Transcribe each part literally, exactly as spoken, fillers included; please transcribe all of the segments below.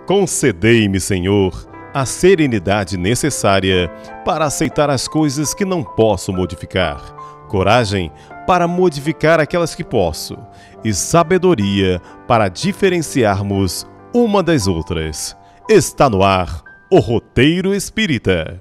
Concedei-me, Senhor, a serenidade necessária para aceitar as coisas que não posso modificar, coragem para modificar aquelas que posso e sabedoria para diferenciarmos uma das outras. Está no ar o Roteiro Espírita.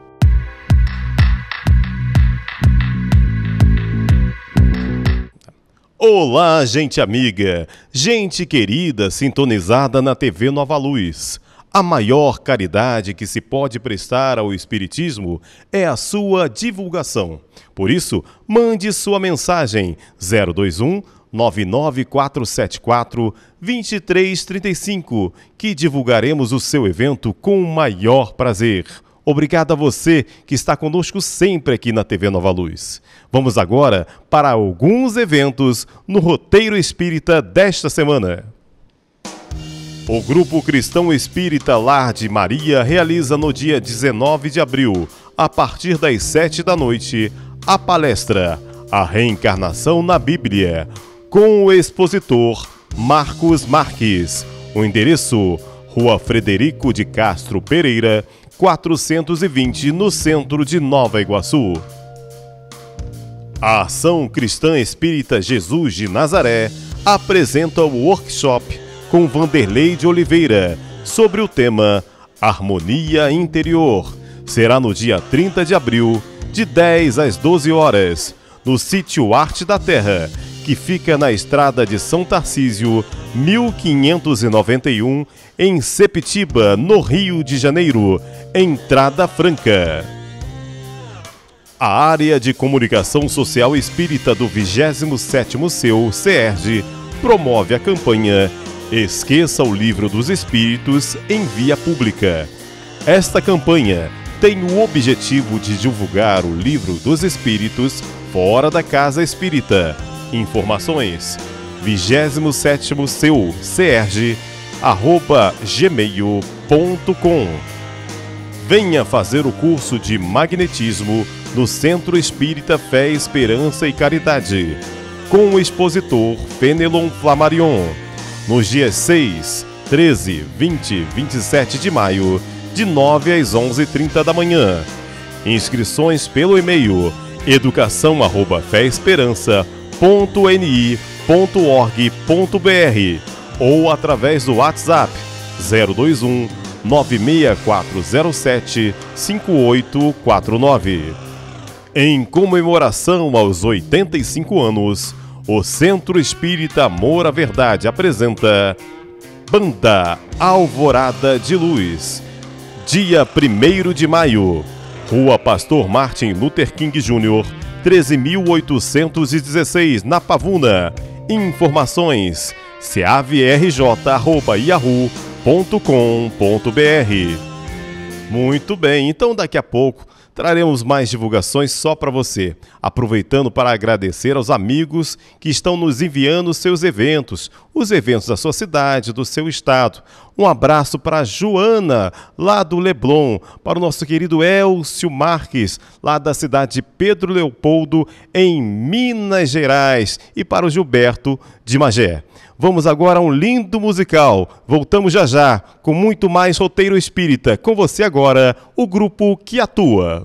Olá, gente amiga, gente querida sintonizada na T V Nova Luz. A maior caridade que se pode prestar ao Espiritismo é a sua divulgação. Por isso, mande sua mensagem zero dois um, nove nove quatro sete quatro, dois três três cinco, que divulgaremos o seu evento com o maior prazer. Obrigado a você que está conosco sempre aqui na T V Nova Luz. Vamos agora para alguns eventos no Roteiro Espírita desta semana. O Grupo Cristão Espírita Lar de Maria realiza no dia dezenove de abril, a partir das sete da noite, a palestra A Reencarnação na Bíblia, com o expositor Marcos Marques. O endereço: Rua Frederico de Castro Pereira, quatrocentos e vinte, no centro de Nova Iguaçu. A Ação Cristã Espírita Jesus de Nazaré apresenta o workshop com Vanderlei de Oliveira sobre o tema Harmonia Interior. Será no dia trinta de abril, de dez às doze horas, no sítio Arte da Terra, que fica na estrada de São Tarcísio, mil quinhentos e noventa e um, em Sepetiba, no Rio de Janeiro, entrada franca. A área de comunicação social espírita do vigésimo sétimo C E U CERJ promove a campanha Esqueça o Livro dos Espíritos em Via Pública. Esta campanha tem o objetivo de divulgar o Livro dos Espíritos fora da casa espírita. Informações: vigésimo sétimo C E U CERJ arroba gmail ponto com. Venha fazer o curso de magnetismo no Centro Espírita Fé, Esperança e Caridade, com o expositor Fenelon Flammarion, nos dias seis, treze, vinte e vinte e sete de maio, de nove às onze e trinta da manhã. Inscrições pelo e-mail educação arroba fé esperança ponto n i ponto org ponto b r ou através do WhatsApp zero dois um, nove seis quatro zero sete, cinco oito quatro nove. Em comemoração aos oitenta e cinco anos, o Centro Espírita Amor à Verdade apresenta Banda Alvorada de Luz. Dia primeiro de maio, Rua Pastor Martin Luther King Júnior, treze mil oitocentos e dezesseis, na Pavuna. Informações: c a v r j arroba yahoo ponto com ponto b r. Muito bem, então daqui a pouco traremos mais divulgações só para você, aproveitando para agradecer aos amigos que estão nos enviando seus eventos, os eventos da sua cidade, do seu estado. Um abraço para a Joana, lá do Leblon, para o nosso querido Elcio Marques, lá da cidade de Pedro Leopoldo, em Minas Gerais, e para o Gilberto de Magé. Vamos agora a um lindo musical. Voltamos já já com muito mais Roteiro Espírita. Com você agora, o grupo que atua.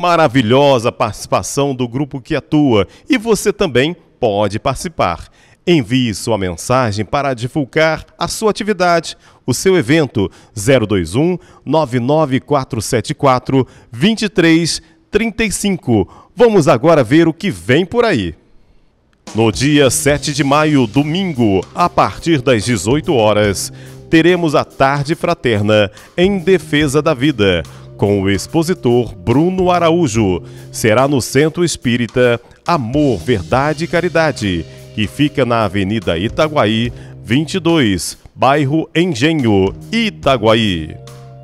Maravilhosa participação do grupo que atua e você também pode participar. Envie sua mensagem para divulgar a sua atividade, o seu evento zero dois um, nove nove quatro sete quatro, dois três três cinco. Vamos agora ver o que vem por aí. No dia sete de maio, domingo, a partir das dezoito horas, teremos a Tarde Fraterna em Defesa da Vida, com o expositor Bruno Araújo. Será no Centro Espírita Amor, Verdade e Caridade, que fica na Avenida Itaguaí, vinte e dois, bairro Engenho, Itaguaí.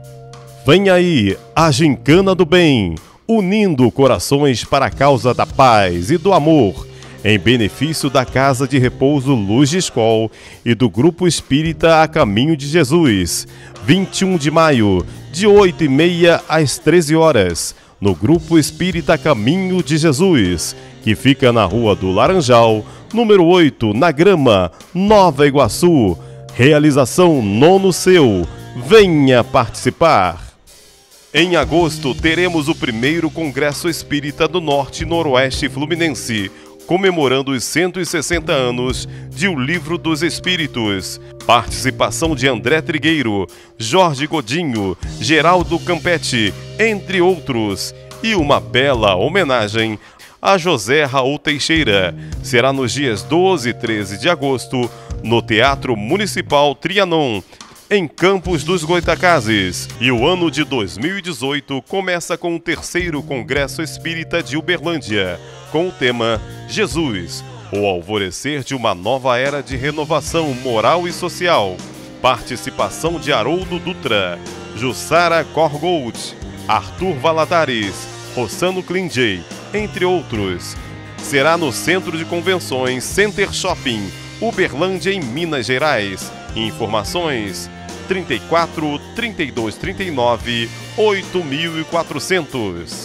Vem aí a Gincana do Bem, unindo corações para a causa da paz e do amor, em benefício da Casa de Repouso Luz de Escol e do Grupo Espírita A Caminho de Jesus, vinte e um de maio, de oito e meia às treze horas, no Grupo Espírita Caminho de Jesus, que fica na Rua do Laranjal, número oito, na Grama, Nova Iguaçu. Realização Nono Seu. Venha participar! Em agosto, teremos o primeiro Congresso Espírita do Norte e Noroeste Fluminense, comemorando os cento e sessenta anos de O Livro dos Espíritos. Participação de André Trigueiro, Jorge Godinho, Geraldo Campetti, entre outros. E uma bela homenagem a José Raul Teixeira. Será nos dias doze e treze de agosto, no Teatro Municipal Trianon, em Campos dos Goitacazes. E o ano de dois mil e dezoito começa com o terceiro Congresso Espírita de Uberlândia, com o tema Jesus, o alvorecer de uma nova era de renovação moral e social. Participação de Haroldo Dutra, Jussara Corgold, Arthur Valadares, Rossano Klinjay, entre outros. Será no Centro de Convenções Center Shopping, Uberlândia, em Minas Gerais. Informações trinta e quatro, trinta e dois, trinta e nove, oito mil e quatrocentos.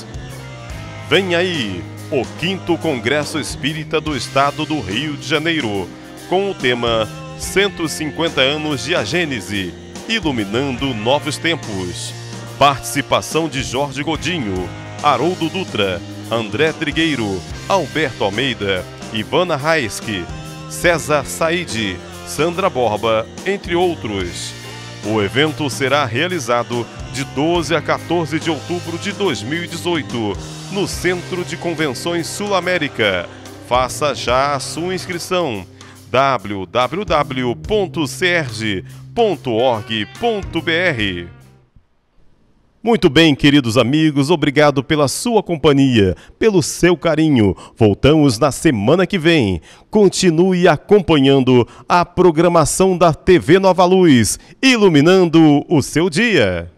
Vem aí o quinto Congresso Espírita do Estado do Rio de Janeiro, com o tema cento e cinquenta anos de A Gênese, iluminando novos tempos. Participação de Jorge Godinho, Haroldo Dutra, André Trigueiro, Alberto Almeida, Ivana Raiski, César Said, Sandra Borba, entre outros. O evento será realizado de doze a quatorze de outubro de dois mil e dezoito, no Centro de Convenções Sul-América. Faça já a sua inscrição. w w w ponto cerge ponto org ponto b r. Muito bem, queridos amigos, obrigado pela sua companhia, pelo seu carinho. Voltamos na semana que vem. Continue acompanhando a programação da T V Nova Luz, iluminando o seu dia.